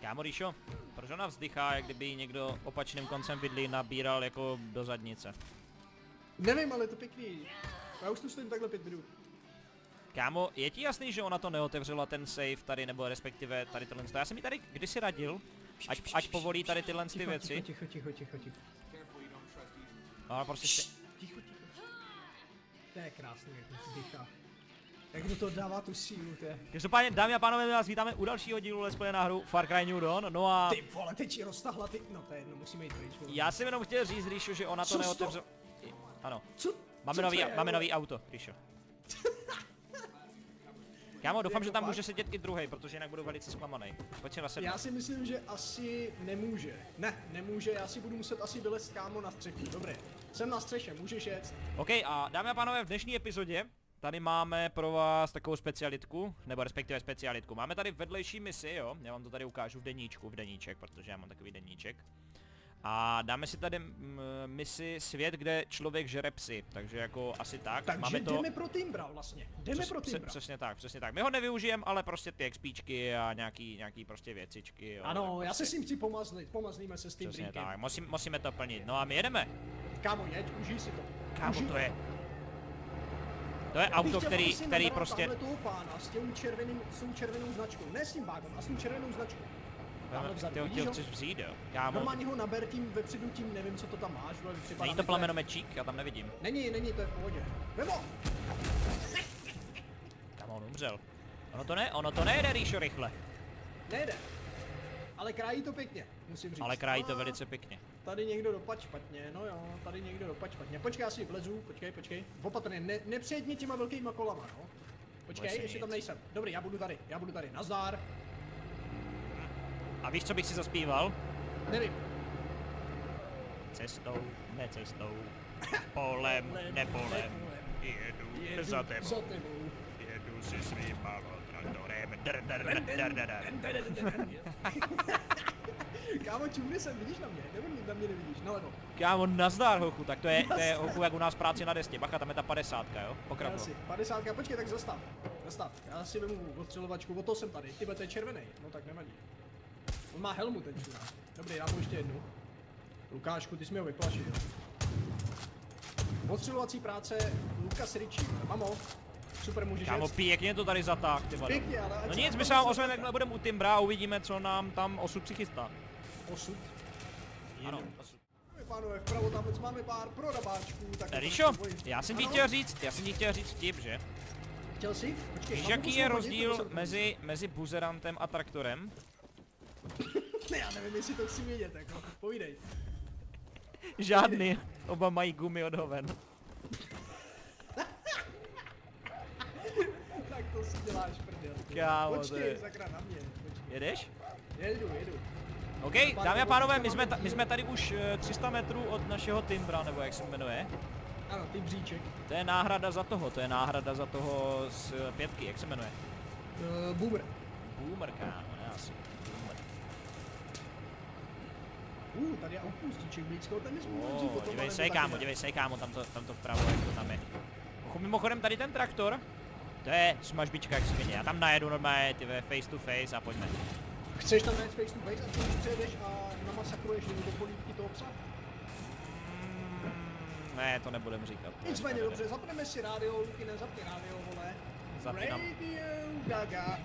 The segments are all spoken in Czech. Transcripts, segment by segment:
Kámo, Ríšo, proč ona vzdychá, jak kdyby ji někdo opačným koncem vidly nabíral jako do zadnice? Nevím, ale je to pěkný. Já už tu stojím takhle 5 minut. Kámo, je ti jasný, že ona to neotevřela ten safe tady, nebo respektive tady tohle? Já jsem jí tady kdysi radil, ať povolí tady tyhle ty věci. Ticho. No, ale prostě Ticho. To je krásný, jak to vzdychá. Jak do toho dává tu sílu, to je. Každopádně, dámy a pánové, my vás vítáme u dalšího dílu Let's Play na hru Far Cry New Dawn, no a... Ty vole, teď ji roztahla ty, no to je jedno, musíme jít pryč. Já jsem jenom chtěl říct, Ríšo, že ona to neotevřela. Ano. Co? Máme nový auto, Ríšo. Kámo, doufám, že tam může sedět i druhej, protože jinak budu velice zklamaný. Pojď si nasednout. Já si myslím, že asi nemůže. Ne, nemůže, já si budu muset asi vylézt, kámo, na střechu. Dobré, jsem na střeše, můžeš jet. OK, a dámy a pánové, v dnešní epizodě tady máme pro vás takovou specialitku, nebo respektive specialitku. Máme tady vedlejší misi, jo, já vám to tady ukážu v deníček, protože já mám takový deníček. A dáme si tady misi Svět, kde člověk žere psy, takže jako asi tak. Takže máme to... jdeme pro Timbra vlastně, pro Timbra. Přesně tak. My ho nevyužijeme, ale prostě ty XPčky a nějaký prostě věcičky, jo. Ano, prostě... já se s tím chci pomazlíme se s tím Přesně brinkem. tak, musíme to plnit. No a my jedeme. Kámo, jeď, užij si to. Kámo, to je auto, který prostě... Toho pána s tím červenou značkou, ne s tím vágom, a s tím červenou značkou. Ty ho chtěl chceš vzít, jo? Kámo. Normálně ho naber tím vepředu tím, nevím co to tam máš, ale vypadá. Není to plamenomečík? Já tam nevidím. Není, to je v pohodě. Mimo! Kámo, on umřel. Ono to nejde, Ríšo, rychle. Nejde. Ale krájí to pěkně, musím říct. Ale krájí to velice pěkně. Tady někdo dopad špatně, no jo, tady někdo dopad špatně. Počkej, já si vlezu, počkej. Opatrně, nepřejed mě těma velkýma kolama, no. Počkej, ještě tam nejsem. Dobrý, já budu tady, nazdar. A víš, co bych si zaspíval? Nevím. Cestou, necestou, polem, nepolem, jedu za tebou. Jedu si svým malotraktorem, Kámo, čumny jsem, vidíš na mě? Nebo na mě nevidíš, nalevo. Kámo, nazdar, hochu, tak to je hochu jak u nás práci na destě, bacha, tam je ta 50, jo? Pokračuj. 50, počkej, tak zastav. Já si vemu odstřelovačku, o to jsem tady, ty to je červený, no tak nevadí. On má helmu ten čurák. Dobrý, dám mu ještě jednu. Lukášku, ty jsi mi ho vyplašil. Odstřelovací práce Lukas Ritchie. Mamo, super, můžeš Kámo, pěkně to tady zatáh, ty vado. Pěkně, ale... No nic, my se vám ozveme, jakmile budeme u Timbra a uvidíme, co nám tam osud přichystá. Osud? Ano, osud. Pánové, vpravo tam máme pár prodabáčků, tak... Ríšo, já jsem ti chtěl říct vtip, že? Chtěl jsi? Počkej, víš, jaký je rozdíl mezi buzerantem a traktorem? Ne, já nevím, jestli to chci vědět, jako, povídej. Žádný, oba mají gumy od hoven. Tak to si děláš prdel. Kámo, počkej, sakra na mě. Počkej. Jedeš? Jedu. OK, dámy a pánové, my jsme tady už 300 metrů od našeho Timbra, nebo jak se jmenuje. Ano, Timbříček. To je náhrada za toho z 5, jak se jmenuje? Boomer. Boomer, kámo, ne asi. Boomer. Tady je outpustíček blízko, ten nesmůžu potom. Dívej se, kámo, tam to vpravo, jak to tam je. Mimochodem, tady ten traktor, to je smažbička jak svině, já tam najedu normálně, ty face to face a pojďme. Chceš tam najet face to face a ty už přijedeš a namasakruješ do polívky toho psa? Ne, to nebudem říkat. Nicméně dobře, zapneme si rádio, Luky, nezapni rádio, vole. Zapínám. Radio Gaga.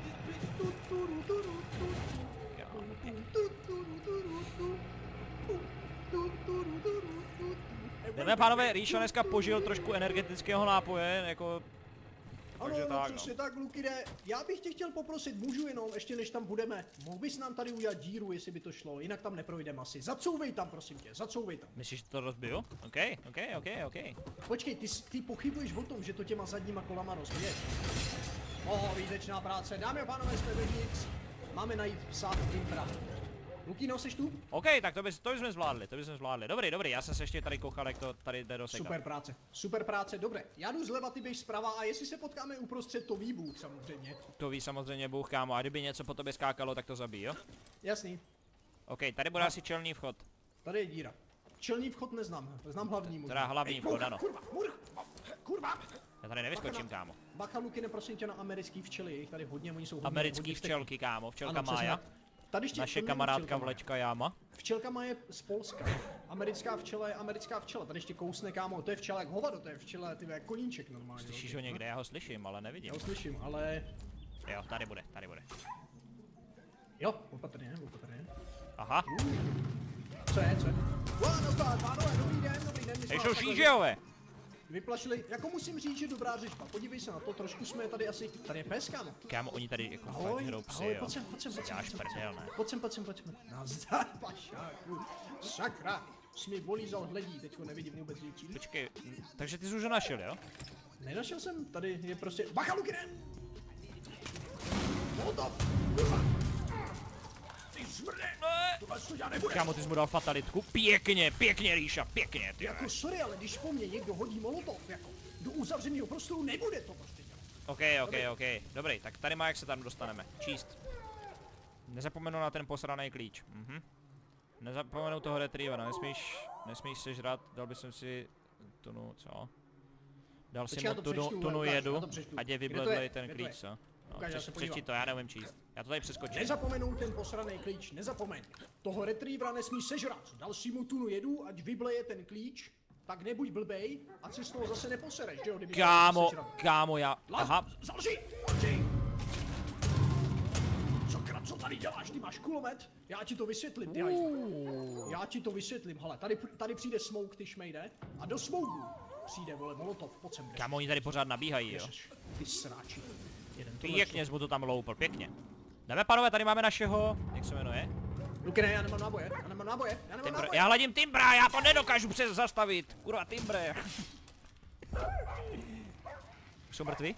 Dámy a pánové, Ríšo dneska požil trošku energetického nápoje, jako... Takže ano, tak, přesně tak, Lukide. Já bych tě chtěl poprosit, můžu jenom, ještě než tam budeme, mohl bys nám tady udělat díru, jestli by to šlo, jinak tam neprojdeme asi. Zacouvej tam, prosím tě, zacouvej tam. Myslíš, že to rozbiju? OK. Počkej, ty pochybuješ o tom, že to těma zadníma kolama rozbije? Výtečná práce. Dámy a pánové, jsme vevnitř. Máme najít psa Timbra. Lukino, seš tu? OK, tak to bychom zvládli. Dobrý, já jsem se ještě tady koukal, jak to tady jde do seka. Super práce, dobré. Já jdu zleva, ty běž zprava a jestli se potkáme uprostřed, to ví Bůh samozřejmě. To ví samozřejmě Bůh, kámo, a kdyby něco po tobě skákalo, tak to zabij, jo? Jasný. OK, tady bude asi čelní vchod. Tady je díra. Čelní vchod neznám, znám hlavní možná. Teda hlavní vchod, ano. Kurva! Já tady nevyskočím, kámo. Bacha, Lukine, prosím tě, na americký včely, jich tady hodně, oni jsou hodně. Americký včelky, kámo, včelka ano, Mája. tady ještě, naše to kamarádka včelka vlečka Jáma. Včelka má je z Polska. Americká včela je americká včela. Tady ještě kousne, kámo, to je včela jak hovado, to je včela, ty jak koníček normálně. Slyšíš ho někde? Já ho slyším, ale nevidím. Já ho slyším, ale... Jo, tady bude, tady bude. Jo, opatrně, opatrně. Aha. Co je, co je? Pánové, dobrý den, my jsme Jsou vás šížeové. vyplašili, jako musím říct, že dobrá řešba, podívej se na to, trošku jsme tady asi, tady je pes, kámo. Kámo, oni tady jako fakt Ahoj, hrou psy, ahoj, jo. pojď sem, pojď sem, pojď sem, Děláš pojď sem, prdel, ne? pojď sem. Nazdar, pašáku, sakra, jsi mi volízal hledí, teďko nevidím vůbec ničí. Počkej, takže ty jsi už ho našel, jo? Nenašel jsem, tady je prostě, bacha, Lukine! Molotov! Ty smrde! Tohle to já nebude! Kámo, ty jsi mu dal fatalitku. Pěkně, Ríša, pěkně, ty. Jako sorry, ale když po mně někdo hodí molotov, jako do uzavřeného prostoru nebude to prostě dělat. OK. Dobrý, tak tady má, jak se tam dostaneme. Číst. Nezapomenu na ten posraný klíč. Nezapomenu toho retrievera, nesmíš sežrat, dal bych si tunu, co? Dal si mu tunu jedu, ať je vybledlej ten klíč, co? No, přečti to, já neumím číst. Já to tady přeskočím. Nezapomenu ten posraný klíč, nezapomeň. Toho retrievera nesmí sežrat. Dal si mu tunu jedu, ať vybleje ten klíč, tak nebuď blbej, ať si z toho zase neposereš, že jo? Kámo, já... Aha. Zalži! Sakra, co tady děláš? Ty máš kulomet? Já ti to vysvětlím, ty hajzle. Já ti to vysvětlím, hele, tady přijde smoke, ty šmejde, a do smouku přijde, vole, molotov, pojď sem. Kámo, oni tady pořád nabíhají, jo? Ty sráči. Pěkně jsi mu to tam loupl, pěkně. Jdeme, pánové, tady máme našeho... Jak se jmenuje? Lukine, já nemám náboje. Já hladím Timbra, já to nedokážu přes zastavit. Kurva, Timbre. Jsou mrtví?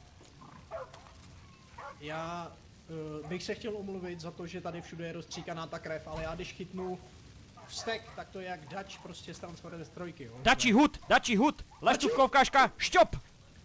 Já bych se chtěl omluvit za to, že tady všude je rozstříkaná ta krev, ale já když chytnu vztek, tak to je jak Dutch prostě z Transformers 3, jo? Dači hud, lestůvkovkáška, šťop!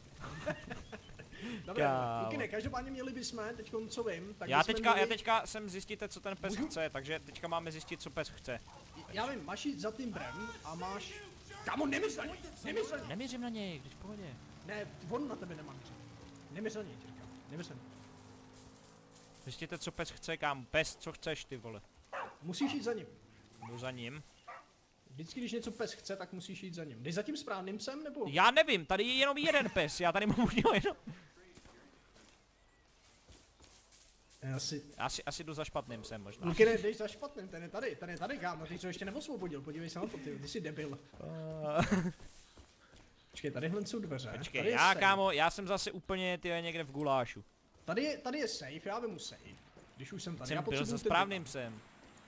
Dobré, Lukine, každopádně měli bychom, teďkom co vím, tak já teďka jsem zjistíte, co ten pes chce, takže teďka máme zjistit, co pes chce. Já vím, máš jít za Timbrem a máš... Kámo, nemíř na něj! Nemířím na něj, když v pohodě. Ne, on na tebe nemá mířit. Nemíř na něj, ti říkám, nemíř na něj. Zjistíte, co pes chce, kámo, pes, co chceš, ty vole. Musíš jít za ním. Jdu za ním. Vždycky, když něco pes chce, tak musíš jít za ním. Jdeš za tím správným psem, nebo? Já nevím, tady je jenom jeden pes, já tady mám už jenom... Asi jdu za špatným psem možná. Lukine, jdeš za špatným, ten je tady, kámo, ty jsi ještě neosvobodil, podívej se na to, ty jsi debil. Počkej, tadyhle jsou dveře. Počkej, kámo, já jsem zase úplně, ty někde v gulášu. Tady je safe, já vemu safe. Když už jsem tady, jsem byl za správným psem.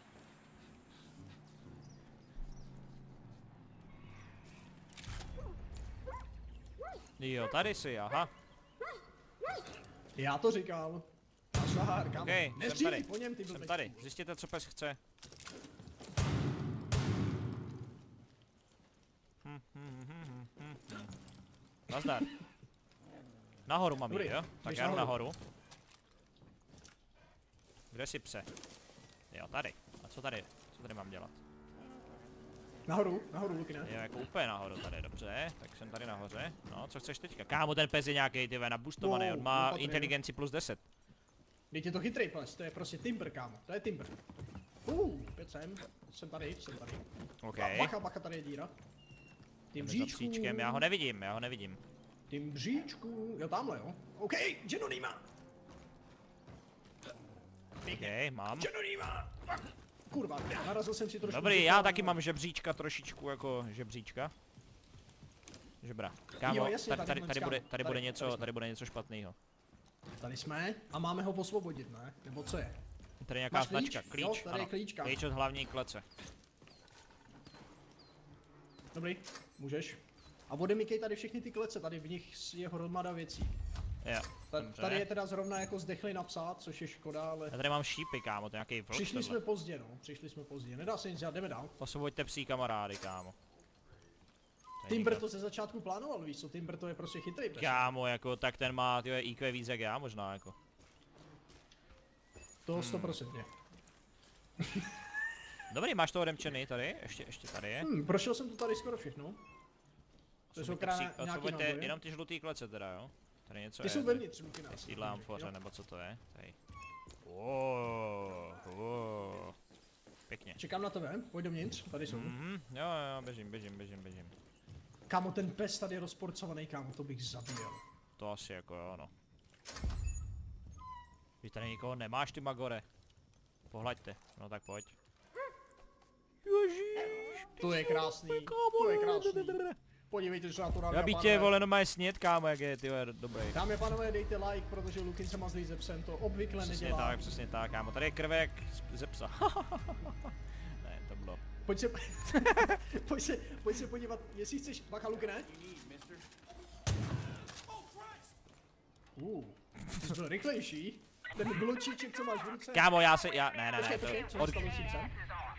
Jo, tady jsi, aha. Já to říkal. Zahár, kámo. Okay, nestřílí po něm, ty jsem tady, zjistěte, co pes chce. Nazdar. Nahoru mám jít, jo? Tak já jdu nahoru. Kde jsi, pse? Jo, tady. A co tady? Co tady mám dělat? Nahoru, Lukine. Jo, jako úplně nahoru tady, dobře. Tak jsem tady nahoře. No, co chceš teďka? Kámo, ten pes je nějaký, ty nabustovaný, on má inteligenci plus 10. Teď je to chytrý pes, to je prostě Timber, kámo, to je Timber. Pět jsem tady. OK. Bacha, tady je díra. Timbříčku. Já ho nevidím. Timbříčku, jo, tamhle, jo. OK, Genonýma. OK, mám. Genonýma. Kurva, narazil jsem si trošku. Dobrý, já taky mám žebříčka trošičku jako žebříčka. Žebra. Kámo, tady bude něco špatného. Tady jsme a máme ho osvobodit, ne? Nebo co je? Tady nějaká značka, klíč. Jo, tady je klíčka. Klíč od hlavní klece. Dobrý, můžeš. A odemykej tady všechny ty klece, tady v nich je hromada věcí. Jo, tady je teda zrovna jako zdechli na psa, což je škoda, ale... Já tady mám šípy, kámo, to je nějaký vlk. Přišli jsme pozdě, nedá se nic dělat, jdeme dál. Osvoboďte psí kamarády, kámo. Timber to ze začátku plánoval, víš co, Timber to je prostě chytrý pes. Kámo, jako, tak ten má, tyhle IQ víc jak já možná, jako. To 100%. Dobrý, máš to odemčený tady, ještě tady je. Prošel jsem to tady skoro všechno. To jsou nějaký jenom ty žlutý klece teda, jo? Tady něco ty je. jsou vevnitř, Lukina. Sídla amfoře, nebo co to je? Tady. Pěkně. Čekám na tebe, pojď dovnitř, tady jsou. Jo, běžím. Kámo, ten pes tady je rozporcovaný, kámo, to bych zabíjel. To asi jako jo, no. Vy tady nikoho nemáš, ty magore. Pohlaďte, no tak pojď. Ježíš, to je krásný, to je krásný. Podívejte se na to, dámy já a bych pánové. tě, vole, normálně snět, kámo, jak je, ty dobrý. Dámy a pánové, dejte like, protože Lukin se mazlí ze psem, to obvykle nedělá. Přesně tak, kámo, tady je krvek ze psa. Ne, to bylo. Pojď se podívat, jestli chceš, bacha Lukine. Ty jsi byl rychlejší. Ten bločíček, co máš v ruce. Kámo, ne, Počkej, co se stalo s tím psem?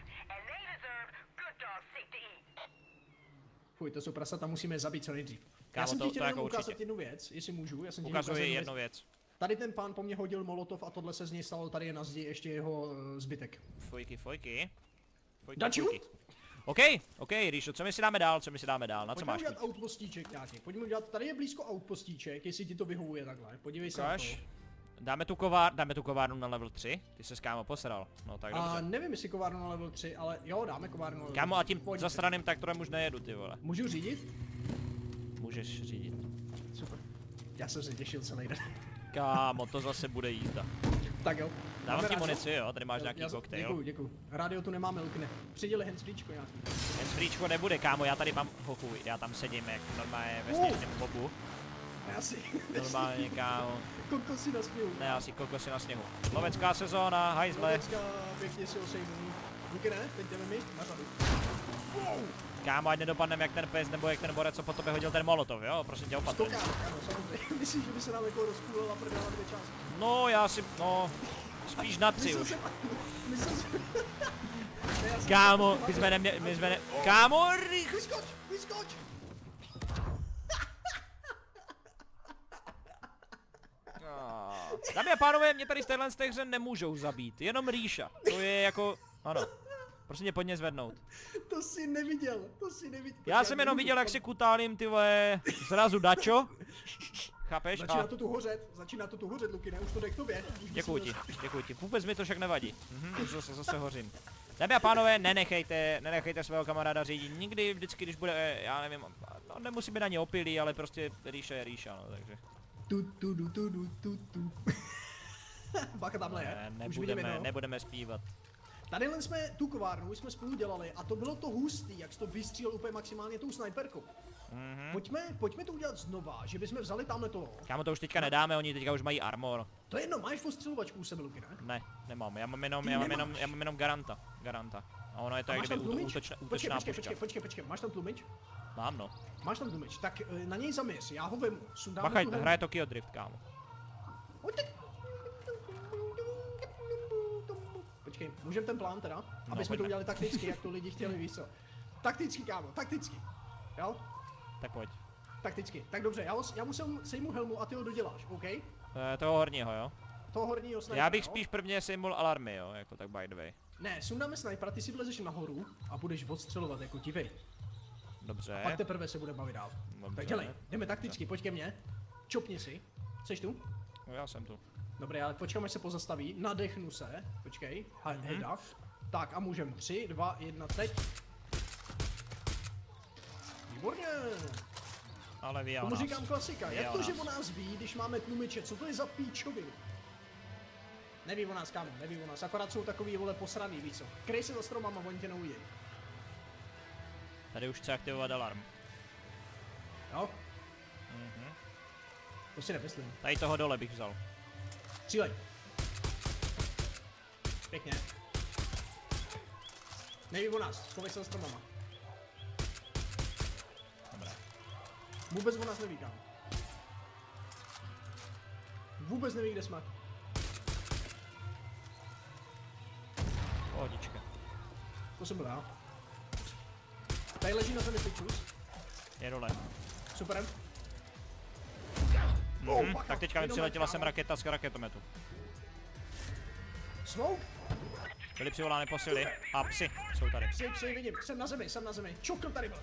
Fuj, to jsou prasata, musíme je zabít co nejdřív. Kámo, Já jsem ti chtěl jako jenom ukázat určitě. jednu věc, jestli můžu, já jsem ti Ukazuji jednu věc. Tady ten pán po mně hodil molotov a tohle se z něj stalo, tady je na zdi ještě jeho zbytek. Fojky. Daču? OK, Ríšo, co my si dáme dál, na co Pojďme máš? udělat outpostíček nějaký, pojďme udělat, tady je blízko outpostíček, jestli ti to vyhovuje takhle, podívej se na to. Dáme tu kovárnu na level 3, ty se kámo posral, no tak dobře. A nevím jestli kovárnu na level 3, ale jo, dáme kovárnu na level 3. Kámo, a tím Pojďte. zasraným traktorem už nejedu, ty vole. Můžu řídit? Můžeš řídit. Super. Já jsem se těšil celý den. Kámo, to zase bude jízda. Tak jo. Dávám Máme ti rádio? munici, jo, tady máš nějaký koktejl. Děkuju. Rádio tu nemáme, Lukine. Přiděli handsfreečko nějaký. Handsfreečko nebude, kámo, já tady mám hochu, já tam sedím jak normálně ve sněžném bobu. Já si... Normálně, kámo. Kokosy na sněhu. Ne, asi kokosy na sněhu. Lovecká sezóna, hajzle. Lovecká, pěkně si ho sejmu. Lukine, teď jdeme my na řadu. Wow. Kámo, ať nedopadnem jak ten pes, nebo jak ten borec, co po tobě hodil ten molotov, jo? Prosím tě, opatrně. Stokáno, samozřejmě. Myslíš, že by se nám jako rozpůlila prdela dvě části? No, spíš na 3 už. Myslel jsem... Kámo, my jsme ne... Kámo, Vyskoč! Dámy a pánové, mě tady z téhle hře nemůžou zabít, jenom Ríša. To je jako, ano. Prosím tě, pojď mě zvednout. To jsi neviděl. Já jsem jenom viděl, jak si kutálím, ty vole, zrazu dačo. Chápeš? Začíná to tu hořet, Lukine, už to jde k tobě. Děkuji ti. Vůbec mi to však nevadí. Už zase hořím. Dámy a pánové, nenechejte svého kamaráda řídit nikdy, vždycky, když bude, já nevím, no, nemusí být ani opilý, ale prostě Ríša je Ríša, no, takže. Bacha tamhle je. Už vidíme, no. Nebudeme zpívat. Tadyhle jsme tu kovárnu, už jsme spolu dělali a to bylo to hustý, jak jsi to vystřílel úplně maximálně tou snajperkou. Pojďme to udělat znova, že bychom vzali tamhle toho. Kámo, to už teďka nedáme, oni teďka už mají armor. To je jedno, máš ostřelovačku u sebe, Luky, ne? Ne, nemám, já mám jenom garanta. A ono je to jak kdyby útočná puška. Počkej, máš tam tlumič? Mám, no. Máš tam tlumič, tak na něj zaměř, já ho vemu, sundám Bachaj, hraje Tokyo Drift, kámo. Počkej, můžeme ten plán teda? Aby jsme to udělali takticky, jak to lidi chtěli, víš co? Takticky, kámo, takticky. Jo? Tak pojď. Takticky, tak dobře, já mu sejmu helmu a ty ho doděláš, OK? Toho horního, jo? Toho horního snajpera, já bych spíš prvně sejmul alarmy, jo, jako tak by the way. Ne, sundáme snajpera, ty si vlezeš nahoru a budeš odstřelovat jako divej. Dobře. A pak teprve se bude bavit dál. Dobře. Tak dělej, jdeme takticky, pojď ke mně. Čopni si. Jseš tu? No, já jsem tu. Dobré, ale počkám, až se pozastaví. Nadechnu se. Počkej. Hejda. Tak a můžem 3, 2, 1, teď. Výborně. Ale ví Tomu o nás. říkám klasika. Jak to, že o nás ví, když máme tlumiče? Co to je za píčovinu? Neví o nás, kámo, neví o nás. Akorát jsou takový, vole, posraný, víš co. Kryj se za stromama, oni tě neuvidějí. Tady už chce aktivovat alarm. Jo? To si nemyslím. Tady toho dole bych vzal. Střílej. Pěkně. Neví o nás, schovej se za stromama. Dobré. Vůbec o nás neví, kámo. Vůbec neví, kde jsme. Pohodička. To jsem byl já. Tady leží na zemi pičus. Je dole. Super. Tak teďka mi přiletěla sem raketa z raketometu. Smoke? Byly přivolány posily a psi jsou tady. Psi, vidím. Jsem na zemi. Čokl tady byl.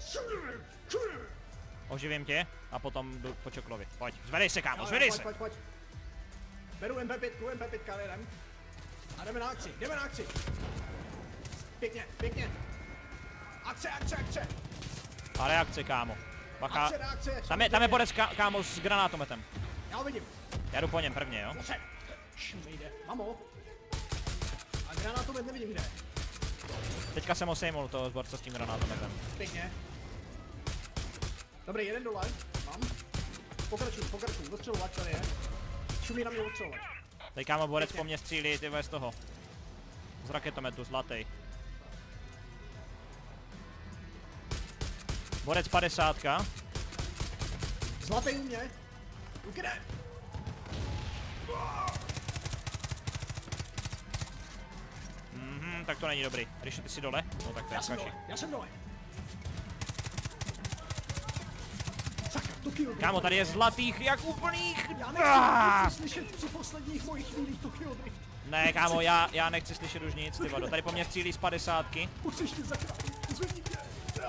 Oživím tě a potom jdu po čoklovi. Pojď, zvedej se, kámo, zvedej se! Pojď. Beru MP5, MP5 KLM. A jdeme na akci, jdeme na akci. Pěkně, pěkně. Akce, akce, akce. A reakce, kámo. Bacha. Akce, reakce. Tam je borec, kámo, s granátometem. Já ho vidím. Já jdu po něm prvně, jo? Pojď. Nejde. Mamo. A granátomet nevidím kde. Teďka jsem ho sejmul, toho borce s tím granátometem. Pěkně. Dobrý, jeden dole. Mám. Pokračuj, odstřelovač tady je. Šumí na mě odstřelovač. Teď kámo, borec po mně střílí, ty z toho. Z raketometu, zlatý. Borec 50. Zlatý u mě. Ukde. Tak to není dobrý. Když ty si dole, no tak to je kaši. Já jsem dole. Sakra, to kill. Kámo, tady je zlatých jak úplných. Já nechci slyšet při posledních mojich chvílích to kill drift. Ne, kámo, já nechci slyšet už nic, ty vado. Tady po mně střílí z 50. Musíš ty zachránit, zvedni mě.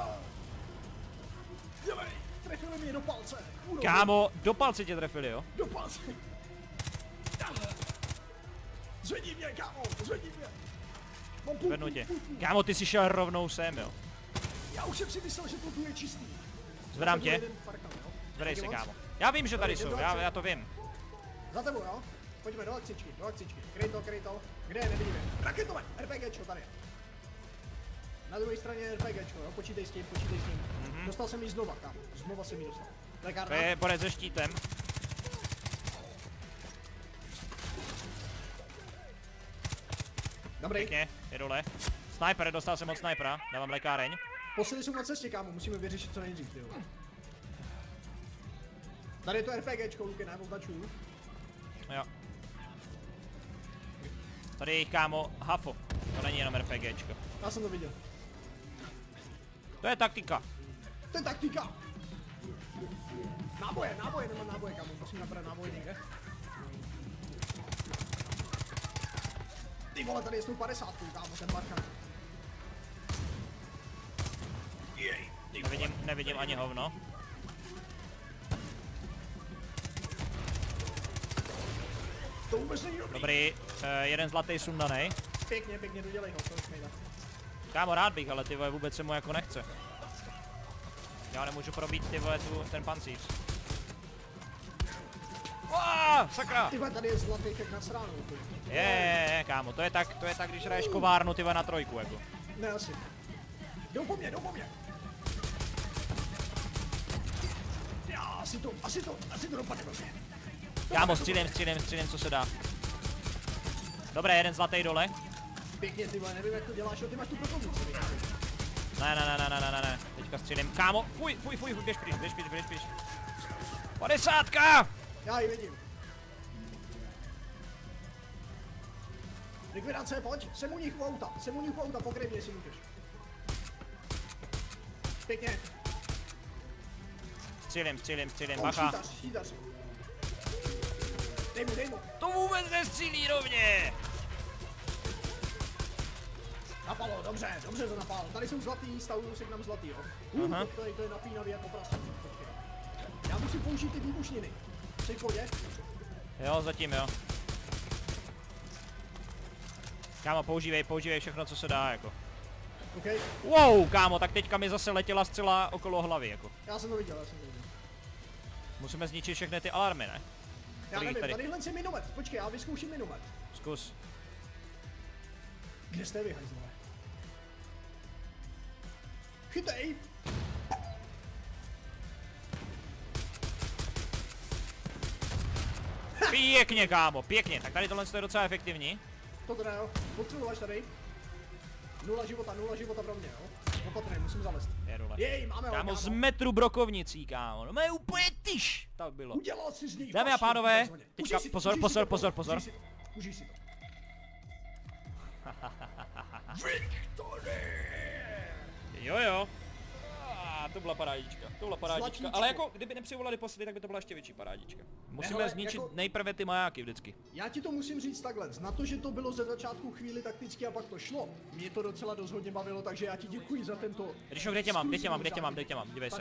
Dělej, trefili mě do palce. Kámo, do palce tě trefili, jo? Do palce. Zvedni mě, kámo, zvedni mě. Zvednu tě. Kámo, ty jsi šel rovnou sem, jo? Já už jsem si myslel, že to tu je čistý. Zvedám tě. Zvedej se, kámo. Já vím, že tady jsou, já to vím. Za tebou, jo? Pojďme do akcičky, do akcičky. Kryj to. Kde je, nevidíme. Raketové, RPGčko tady. Na druhé straně RPGčko, jo? Počítej s tím. Dostal jsem ji znova, kámo. Znova jsem ji dostal. To je borec se štítem. Dobrý. Pěkně, je dole. Sniper, dostal jsem od snipera, dávám lékáreň. Poslední jsou na cestě, kámo, musíme vyřešit co nejdřív, ty vole. Tady je to RPGčko, Luky, ne, označuju. Jo. Tady je jich, kámo, hafo. To není jenom RPGčko. Já jsem to viděl. To je taktika. To je taktika. Náboje, nemám náboje, kámo, musím nabrat náboje někde. Ty vole, tady je s tou 50, kámo, ten barchan. Nevidím ani hovno. To vůbec není dobrý. Dobrý, jeden zlatý sundanej. Pěkně, dodělej ho, to už nejde. Kámo, rád bych, ale ty vole vůbec se mu jako nechce. Já nemůžu probít ty vole ten pancíř. Sakra! Ty vole, tady je zlatý jak na sránu. Je, kámo, to je tak, když hraješ kovárnu ty vole na trojku, jako. Ne, asi. Jdou po mě. Já, asi to dopadne blbě. Kámo, střílím, co se dá. Dobré, jeden zlatý dole. Pěkně, ty vole, nevím jak to děláš, ty máš tu prokovnici. Ne, teďka střílím. Kámo, fuj, běž pryč. 50! Já ji vidím. Likvidace, pojď, jsem u nich u auta, pokryj mě, jestli můžeš. Pěkně. Střílím, bacha. Šítař. Dej mu. To vůbec nestřílí rovně! Napalo, dobře to napalo. Tady jsou zlatý, stavuju se k nám zlatý, jo. To je napínavý jako prase. Já musím použít ty výbušniny. Jsi v pohodě? Jo, zatím jo. Kámo, používej všechno, co se dá, jako. Okay. Wow, kámo, tak teďka mi zase letěla střela okolo hlavy, jako. Já jsem to viděl. Musíme zničit všechny ty alarmy, ne? Já nevím, tadyhle je minomet, počkej, já vyzkouším minomet. Zkus. Kde jste vy, hajzlové? Chytej! Pěkně, kámo, pěkně. Tak tady tohle je docela efektivní. To teda jo, potřebuješ tady. 0 života pro mě, jo. Opatrně, musím zalézt. Je dole. Jej, máme ho, kámo, z metru brokovnicí, kámo. No je úplně tyš. Tak bylo. Udělal si z něj. Dámy a pánové, teďka pozor. Užij si to. Victory! Jo. To byla parádička, ale jako kdyby nepřivolali poslední, tak by to byla ještě větší parádička. Musíme zničit jako nejprve ty majáky vždycky. Já ti to musím říct takhle, na to, že to bylo ze začátku chvíli takticky a pak to šlo, mě to docela dost hodně bavilo, takže já ti děkuji za tento... Ryšo, kde tě mám, dívej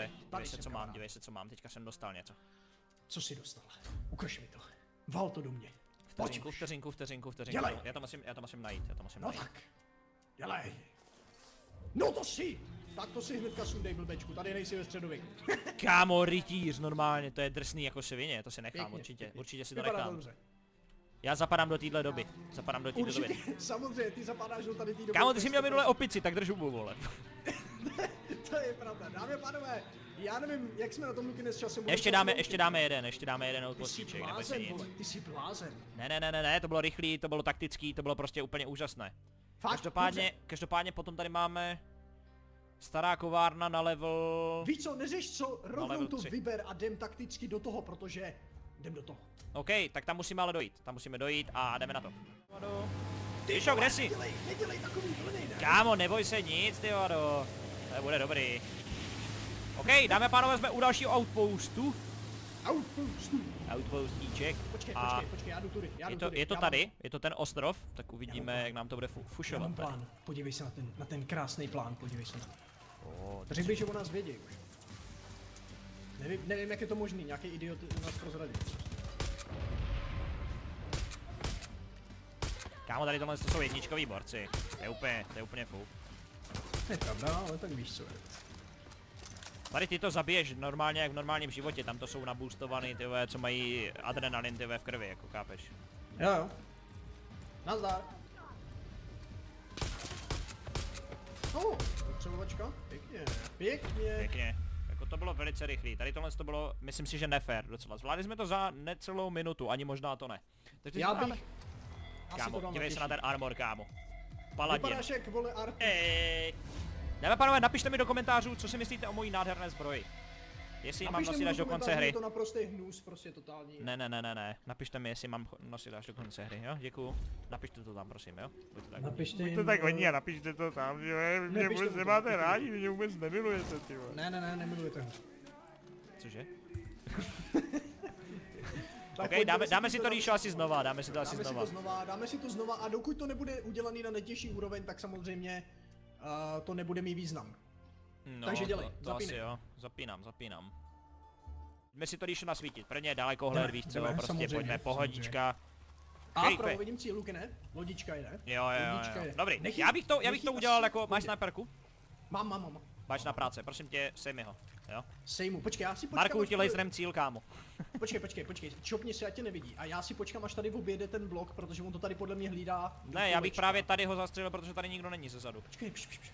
se, co mám, teďka jsem dostal něco. Co jsi dostal? Ukaž mi to. Val to do mě. Vteřinku. Dělej. Já to musím najít, No tak. Dělej. No to si. Tak to si hnedka sundej, blbečku, tady nejsi ve středověku. Kámo, rytíř, normálně, to je drsný jako svině, to si nechám, Pěkně. určitě si to Vypadá nechám. dobře. Já zapadám do téhle doby, Určitě, samozřejmě, ty zapadáš do tady té doby. Kámo, ty jsi měl minule opici, tak drž hubu, vole. To je pravda, dámy a pánové, já nevím, jak jsme na tom Luky s časem. Ještě dáme jeden outpostíček, nebo si nic. Ty jsi blázen. Ne, to bylo rychlý, to bylo taktický, to bylo prostě úplně úžasné. Fakt? Každopádně potom tady máme stará kovárna na level... Víš co, neřeš co, rovnou to 3. vyber a jdem takticky do toho, protože jdem do toho. OK, tak tam musíme ale dojít, a jdeme na to. Tyšo, kde jsi? Nedělej takový vlny, ne? Kámo, neboj se nic, ty vado. To bude dobrý. OK, dámy a pánové, jsme u dalšího outpostu. Outpostíček. Počkej, já jdu tudy. Je to tady, je to ten ostrov, tak uvidíme, jak nám to bude fušovat. Já mám plán, podívej se na ten krásný plán, podívej se na to. Řekl bych, že o nás vědí už. Nevím, jak je to možný, nějaký idiot nás prozradí. Kámo, tady tohle jsou jedničkoví borci. To je úplně fuk. Je pravda, ale tak víš co je. Tady ty to zabiješ normálně jak v normálním životě, tam to jsou naboostovaný tyhle, co mají adrenalin tyhle v krvi, jako kápeš. Jo. Nazdar. Potřebovačka, pěkně. Jako to bylo velice rychlý, tady tohle to bylo, myslím si, že nefér docela. Zvládli jsme to za necelou minutu, ani možná to ne. Takže já bych... Kámo, dívej se na ten armor, kámo. Paladin. Vypadáš jak vole Arthur. Ej. Dáme pánové, napište mi do komentářů, co si myslíte o mojí nádherné zbroji. Jestli ji mám nosit až do konce hry. Je to naprostý hnus, prostě totální. Ne. Napište mi, jestli mám nosit až do konce hry, jo? Děkuju. Napište to tam, prosím, jo? Buďte tak hodní a napište to tam, že mě vůbec nemáte rádi, mě vůbec nemilujete, ty vole. Ne, nemilujete ho. Cože? OK, dáme si to Ríšo asi znova, dáme si to znova a dokud to nebude udělaný na nejtěžší úroveň, tak samozřejmě to nebude mít význam. No, takže dělej, to asi jo, zapínám. Jdeme si to Ríšo nasvítit, prvně dalekohled, víš co, prostě pojďme, pohodička. A vpravo vidím cíl, Luky, ne? Lodička jde. Jo. Dobrý, já bych to udělal jako, máš sniperku? Mám. Máš na práce, prosím tě, sej mi ho, jo? Sej mu, počkej, já si počkám. Markuju ti laserem cíl, kámo. Počkej, čopni si, ať tě nevidí. A já si počkám, až tady objede ten blok, protože on to tady podle mě hlídá. Ne, já bych právě tady ho zastřelil, protože tady nikdo není zezadu. Počkej,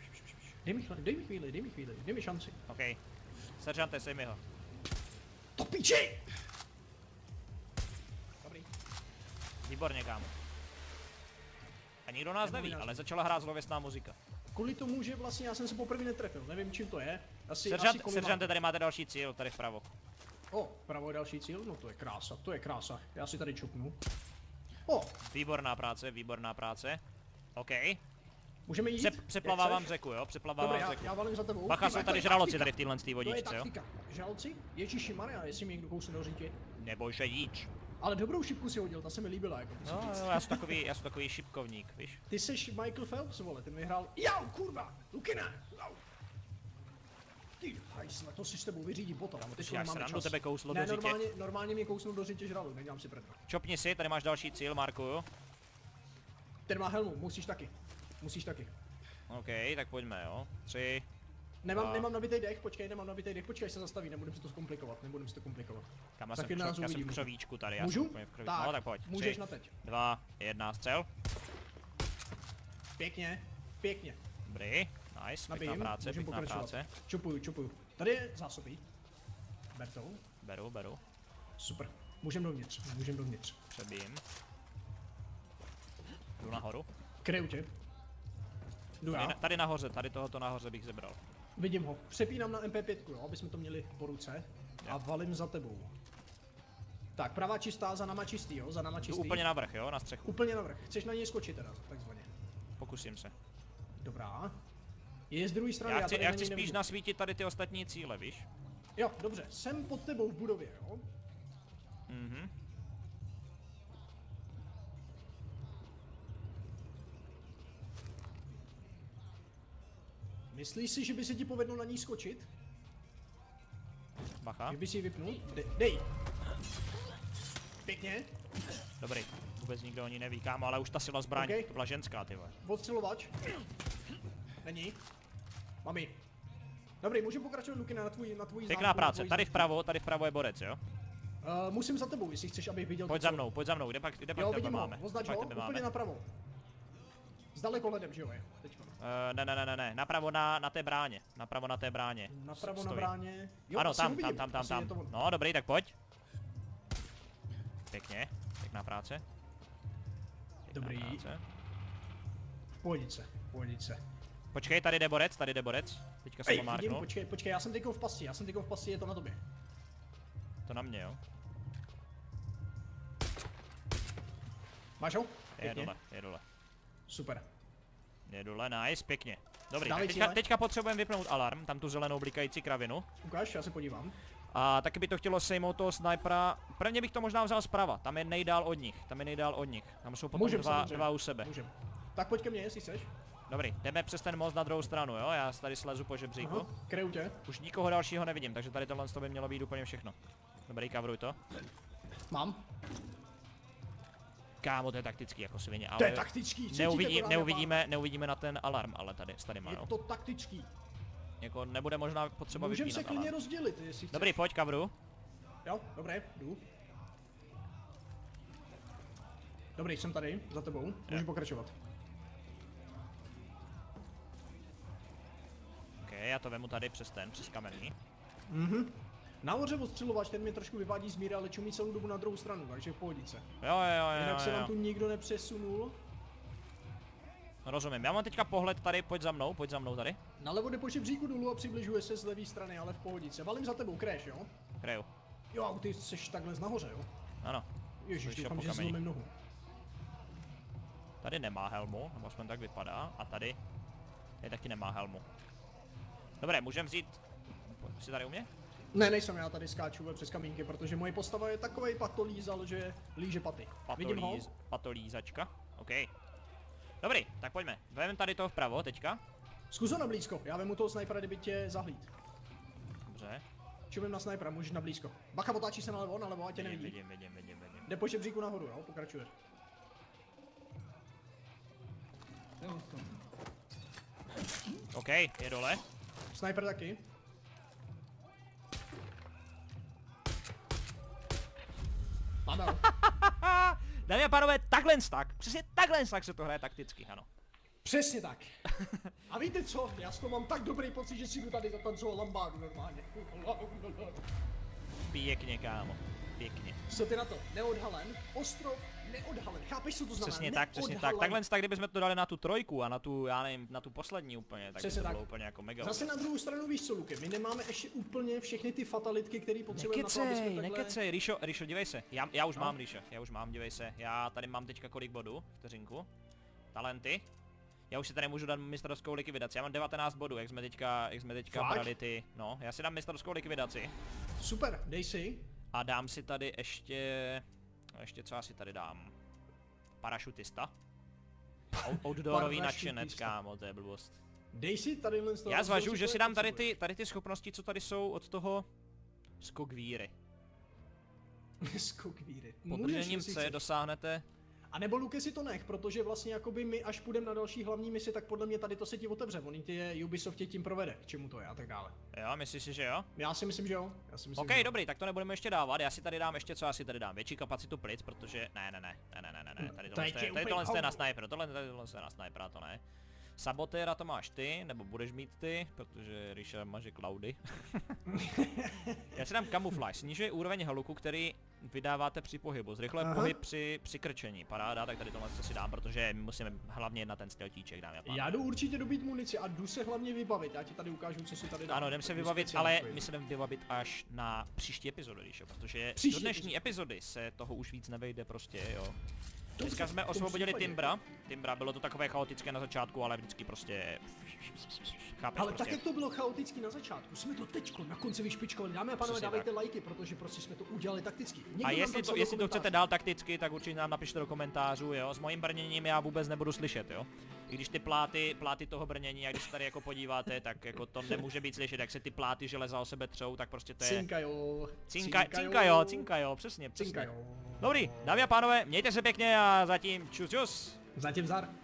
dej mi šanci. OK. Seržante, sej mi ho. To piči! Dobrý. Výborně, kámo. A nikdo nás neví, ale začala hrát zlověstná muzika. Kvůli tomu, že vlastně já jsem se poprvé netrefil, nevím čím to je. Seržante, tady máte další cíl, tady vpravo. Vpravo je další cíl? No to je krása, já si tady čupnu. Výborná práce. OK. Můžeme jít? Přeplavávám řeku, jo, řeku. Já valím za tebou. Bacha, jsou tady žraloci tady v téhle vodičce, jo. Žraloci? Ježišimarja, jestli mi někdo kousne do řítě. Neboj se jíč. Ale dobrou šipku si hodil, ta se mi líbila, jako. No, já jsem takový šipkovník, víš. Ty jsi Michael Phelps, vole, ten vyhrál. Jau, kurva, Lukina! Ty hajsle, to si s tebou vyřídí potom. Ty si jak srandu, tebe kouslo do řitě. Normálně mě kousnou do řitě žralu, nedělám si prdel. Čopni si, tady máš další cíl, Markuju. Ten má helmu, musíš taky. OK, tak pojďme, jo. 3. Nemám nabitej dech, počkej, až se zastaví, nebudem si to komplikovat. Kam já jsem v křovíčku tady, já můžu? jsem úplně v křovíčku. No tak pojď. Můžeš na teď. 2, 1, střel. Pěkně. Dobrý, nice, pěkná práce. Čupuju. Tady je zásobí. Ber to. Beru. Super, můžem dovnitř. Přebím. Jdu nahoru. Kryju tě. Tady nahoře, tady tohoto nahoře bych zebral. Vidím ho. Přepínám na MP5, jo, aby jsme to měli po ruce. A valím za tebou. Tak, pravá čistá, za náma čistý, jo, Jdu úplně navrch, jo, na střechu. Úplně navrch. Chceš na něj skočit teda, takzvaně. Pokusím se. Dobrá. Je z druhé strany, já chci spíš nasvítit tady ty ostatní cíle, víš? Jo, dobře, jsem pod tebou v budově, jo. Myslíš si, že by se ti povedlo na ní skočit? Bacha. Kdyby si ji vypnul? Dej! Pěkně. Dobrý. Vůbec nikdo o ní neví, kámo, ale už ta sila zbraň, Okay. to byla ženská, ty vole. Odstřelovač. Není. Mami. Dobrý, můžeme pokračovat, Luky, na tvůj Pěkná práce, tady vpravo je borec, jo? Musím za tebou, jestli chceš, abych viděl. Pojď za mnou, kde pak tebe máme? Označ ho, úplně napravo. S dalekohledem, že jo, je, teďko. Ne, napravo na té bráně, napravo na té bráně. Napravo na bráně. Jo, ano, tam. No, dobrý, tak pojď. Pěkně, pěkná práce. Dobrý. Pojď se. Počkej, tady jde borec. Teďka jsem ho marknul. Počkej, já jsem teďko v pasti, je to na tobě. To na mě, jo. Máš ho? Je dole. Super. Je dole, nice, pěkně. Dobrý, tak teďka potřebujeme vypnout alarm, tam tu zelenou blikající kravinu. Ukáž, já se podívám. A taky by to chtělo sejmout toho snajpera. Prvně bych to možná vzal zprava, tam je nejdál od nich. Tam jsou potom dva u sebe. Můžem. Tak pojď ke mně, jestli chceš. Dobrý, jdeme přes ten most na druhou stranu, jo? Já tady slezu po žebříku. Kryju tě. Už nikoho dalšího nevidím, takže tady tohle by mělo být úplně všechno. Dobrý, coveruj to. Mám. Kámo, to je taktický jako svině, ale... To je taktický, neuvidíme na ten alarm, ale tady má, je to taktický. Jako nebude možná potřeba vypínat Můžeme se klidně rozdělit, jestli chceš. Dobrý, pojď, coveru. Jo, dobré, jdu. Dobrý, jsem tady, za tebou, můžu pokračovat. Ok, já to vemu tady přes kamenný. Nahoře odstřelovač, ten mě trošku vyvádí z míry, ale čumí celou dobu na druhou stranu, takže v pohodice. Jo. Jinak se nám tu nikdo nepřesunul. Rozumím, já mám teďka pohled tady, pojď za mnou tady. Nalevo jde po žebříku dolů a přibližuje se z levé strany, ale v pohodice. Valím za tebou, crash, jo? Kreju. Jo, ty jsi takhle nahoře, jo? Ano. Ježiš, doufám, že zlomím nohu. Tady nemá helmu, nebo aspoň tak vypadá, a tady taky nemá helmu. Dobré, můžeme vzít... Jsi tady u mě? Ne, nejsem, já tady skáču přes kamínky, protože moje postava je takovej patolízal, že líže paty. Vidím ho? Patolízačka, OK. Dobrý, tak pojďme. Vememe tady toho vpravo teďka. Zkus ho na blízko, já vemu toho snajpera, kdyby tě zahlíd. Dobře. Čumím na snajpera, můžeš na blízko. Bacha, otáčí se nalevo, ať tě nevidí. Vidím. Jde po žebříku nahoru, jo, pokračuje. OK, je dole. Snajper taky. Máme ho. Dámy a pánové, přesně takhle se to hraje takticky, ano. Přesně tak. A víte co, já z toho mám tak dobrý pocit, že si jdu tady zatancoval lambádu normálně. Pěkně, kámo, pěkně. Co ty na to? Neodhalen, ostrov, neodhalen, chápeš, co to znamená? Přesně tak, takhle kdybychom to dali na tu trojku a na tu, já nevím, na tu poslední úplně, tak by to bylo úplně jako mega. Zase na druhou stranu víš co, Luky, my nemáme ještě úplně všechny ty fatalitky, které potřebujeme na to, aby jsme takhle... Nekecej, Ríšo, dívej se, já už mám, Ríšo, dívej se, já tady mám teďka kolik bodů, vteřinku, talenty. Já už si tady můžu dát mistrovskou likvidaci, já mám 19 bodů, jak jsme teďka brali ty, no, já si dám mistrovskou likvidaci. Super, dej si. A dám si tady ještě co já si tady dám? Parašutista. Outdoorový nadšenec, kámo, to je blbost. Dej si tady len z toho. Já zvažuji, že si dám tady ty schopnosti, co tady jsou od toho skok víry. Skok víry. Podržením C dosáhnete. A nebo Luke si to nech, protože vlastně jakoby my až půjdeme na další hlavní misi, tak podle mě tady to se ti otevře, on tě Ubisoft tě tím provede, k čemu to je a tak dále. Jo, myslíš si, že jo? Já si myslím, že jo. OK, dobrý, tak to nebudeme ještě dávat, já si tady dám ještě, co já si tady dám, větší kapacitu plic, protože, ne, tady tohle je na snajpera, tohle je na snajpera, to ne. Sabotéra to máš ty, nebo budeš mít ty, protože Ríša maže cloudy. Já si dám kamufláž, snižuje úroveň haluku, který vydáváte při pohybu. Zrychluje pohyb při krčení. Paráda, tak tady tohle si dám, protože my musíme hlavně jedna ten steltíček, dámy a pánové. Já jdu určitě dobít munici a jdu se hlavně vybavit. Já ti tady ukážu, co si tady dám. Ano, jdem se vybavit, ale my se jdeme vybavit až na příští epizodu, Ríšo, protože do dnešní epizody se toho už víc nevejde prostě, jo. Dneska jsme osvobodili Timbra. Bylo to takové chaotické na začátku, ale vždycky prostě... Chápeš, ale prostě. Tak jak to bylo chaoticky na začátku, jsme to teďko na konci vyšpičkovali. Dámy a pánové, dávejte lajky, protože prostě jsme to udělali takticky. A jestli to chcete dál takticky, tak určitě nám napište do komentářů, jo. S mojím brněním já vůbec nebudu slyšet, jo. I když ty pláty toho brnění, jak když se tady jako podíváte, tak jako to nemůže být slyšet, jak se ty pláty železa o sebe třou, tak prostě to je... Cinkajo, přesně. Dobrý, dámy a pánové, mějte se pěkně a zatím čus. Zatím zdar.